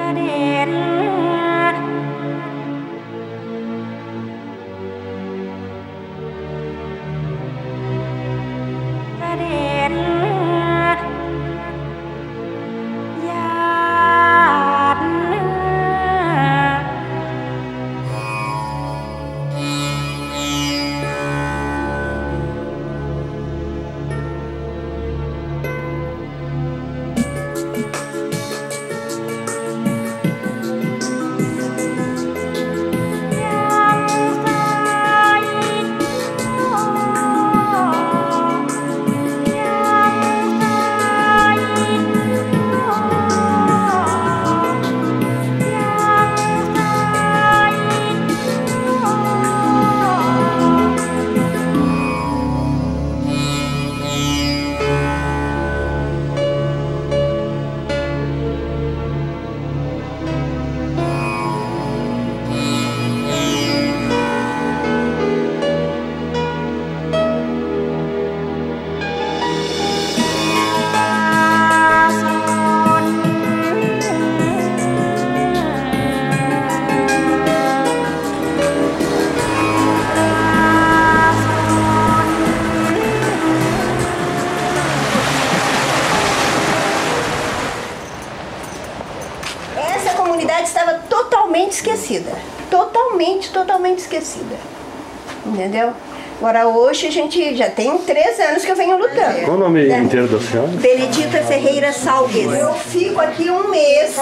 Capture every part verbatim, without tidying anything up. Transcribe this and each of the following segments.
Estava totalmente esquecida, totalmente, totalmente esquecida, entendeu? Agora hoje a gente já tem três anos que eu venho lutando. Qual o nome né? inteiro da senhora? Benedita Ferreira Salgues. Eu fico aqui um mês,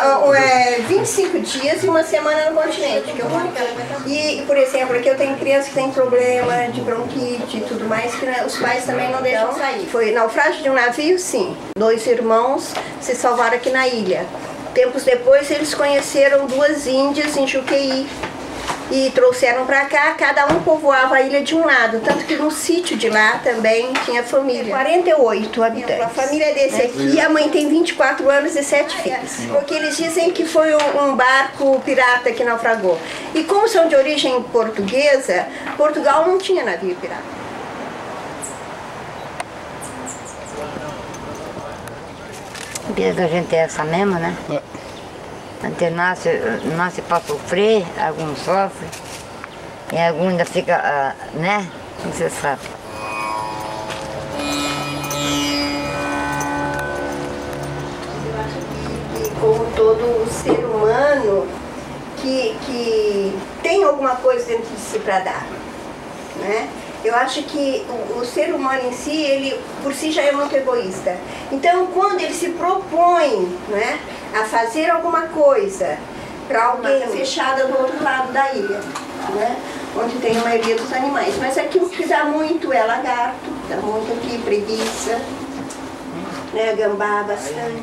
é, vinte e cinco dias e uma semana no continente. Que eu vou... E, por exemplo, aqui eu tenho criança que tem problema de bronquite e tudo mais, que né, os pais também não deixam sair. Foi naufrágio de um navio, sim. Dois irmãos se salvaram aqui na ilha. Tempos depois eles conheceram duas índias em Juqueí e trouxeram para cá, cada um povoava a ilha de um lado, tanto que no sítio de lá também tinha família. quarenta e oito habitantes. A família desse aqui, a mãe tem vinte e quatro anos e sete filhos, porque eles dizem que foi um barco pirata que naufragou. E como são de origem portuguesa, Portugal não tinha navio pirata. A vida da gente é essa mesmo, né? É. A gente nasce, nasce para sofrer, alguns sofrem, e alguns ainda fica, uh, né? Não se sabe. E como todo ser humano que, que tem alguma coisa dentro de si para dar, né? Eu acho que o, o ser humano em si, ele por si já é muito egoísta. Então, quando ele se propõe, né, a fazer alguma coisa para alguém fechada do outro lado da ilha, né, onde tem a maioria dos animais. Mas aqui o que dá muito é lagarto, dá muito aqui preguiça, né, gambá bastante.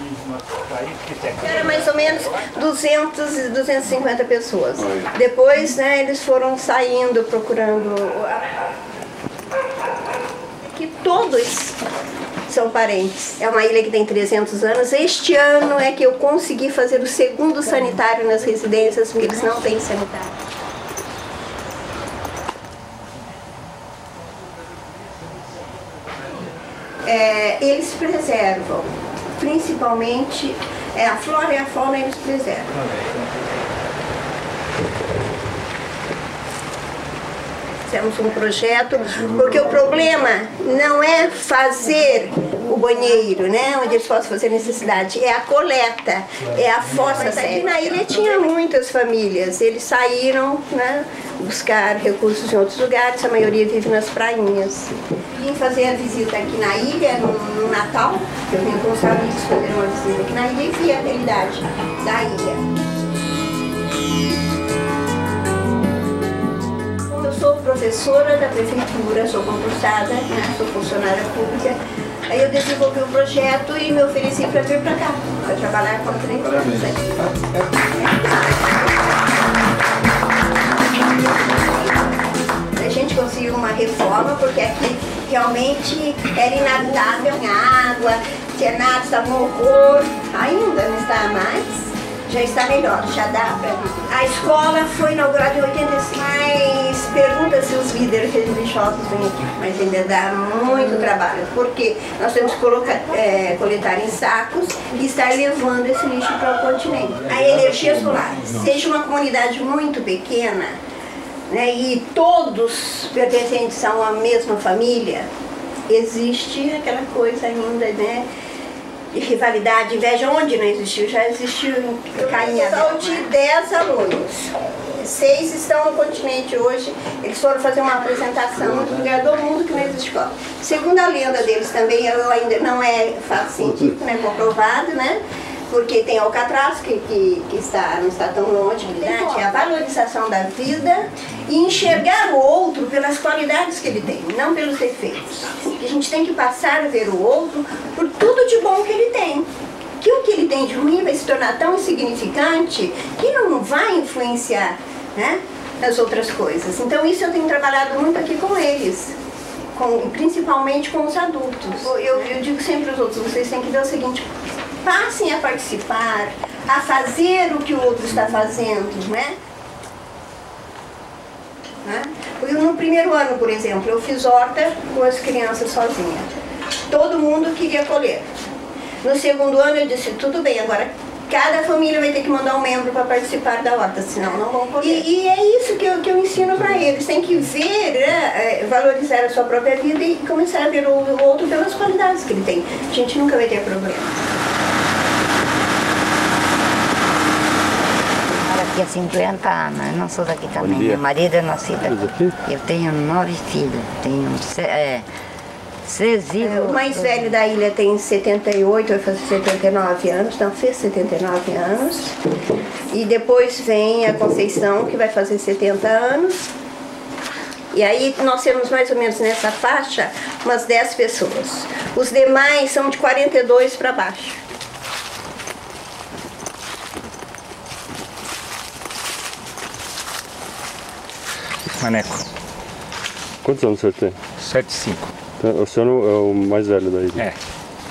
Era mais ou menos duzentas, duzentas e cinquenta pessoas. Depois, né, eles foram saindo procurando. Que todos são parentes. É uma ilha que tem trezentos anos. Este ano é que eu consegui fazer o segundo sanitário nas residências, porque eles não têm sanitário. É, eles preservam, principalmente é, a flora e a fauna eles preservam. Fizemos um projeto, porque o problema não é fazer o banheiro, né, onde eles possam fazer necessidade, é a coleta, é a fossa. Aqui na ilha tinha muitas famílias, eles saíram, né, buscar recursos em outros lugares, a maioria vive nas prainhas. Vim fazer a visita aqui na ilha no, no Natal, eu vim com os amigos fazer uma visita aqui na ilha e vi a realidade da ilha. Sou professora da prefeitura, sou concursada, né, sou funcionária pública. Aí eu desenvolvi um projeto e me ofereci para vir para cá, para trabalhar com três anos aqui. A gente conseguiu uma reforma porque aqui realmente era inabitável em água, tinha nada, estava um horror, ainda não está mais. já está melhor, já dá para viver. A escola foi inaugurada em oitenta e cinco, mas pergunta se os líderes religiosos vêm aqui, mas ainda dá muito trabalho, porque nós temos que colocar, é, coletar em sacos e estar levando esse lixo para o continente. A energia solar, seja uma comunidade muito pequena, né, e todos pertencentes a uma mesma família, existe aquela coisa ainda, né, de rivalidade, inveja, onde não existiu, já existiu em Cainha. São de dez alunos, seis estão no continente hoje, eles foram fazer uma apresentação no lugar do mundo que não existe escola. Segundo a lenda deles também, eu ainda não é fato científico, né, comprovado, né? Porque tem Alcatraz, que, que, que está, não está tão longe, é a valorização da vida e enxergar o outro pelas qualidades que ele tem, não pelos defeitos. A gente tem que passar a ver o outro por tudo de bom que ele tem. Que o que ele tem de ruim vai se tornar tão insignificante que não vai influenciar, né, as outras coisas. Então isso eu tenho trabalhado muito aqui com eles. Com, principalmente com os adultos. Eu, eu digo sempre aos outros, vocês têm que ver o seguinte, passem a participar, a fazer o que o outro está fazendo, né? Eu, no primeiro ano, por exemplo, eu fiz horta com as crianças sozinha. Todo mundo queria colher. No segundo ano eu disse, tudo bem, agora cada família vai ter que mandar um membro para participar da horta, senão não vão colher. E, e é isso que eu, que eu ensino para eles, tem que ver, né, valorizar a sua própria vida e começar a ver o, o outro pelas qualidades que ele tem. A gente nunca vai ter problema. Aqui há cinquenta anos, eu não sou daqui também, meu marido é nascido aqui. Eu tenho nove filhos, tenho é, seis filhos. O mais velho da ilha tem setenta e oito, vai fazer setenta e nove anos, então fez setenta e nove anos. E depois vem a Conceição, que vai fazer setenta anos. E aí nós temos mais ou menos nessa faixa umas dez pessoas. Os demais são de quarenta e dois para baixo. Maneco. Quantos anos você tem? sete e cinco. O senhor é o mais velho da ilha? É.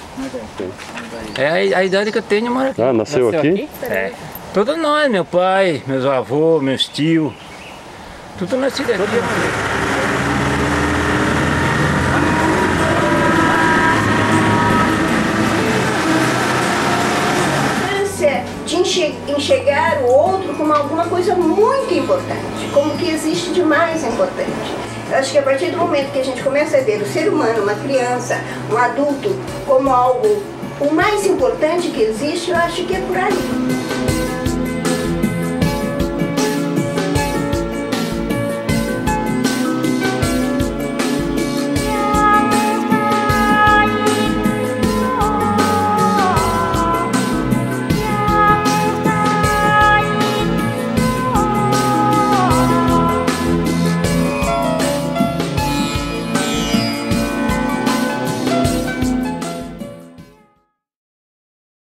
É a, a idade que eu tenho, moro aqui. Ah, nasceu, nasceu aqui? aqui? É. Todos nós, meu pai, meus avós, meus tios. Tudo nascido aqui. De enxergar o outro como alguma coisa muito importante, como que existe de mais importante. Eu acho que a partir do momento que a gente começa a ver o ser humano, uma criança, um adulto, como algo o mais importante que existe, eu acho que é por aí.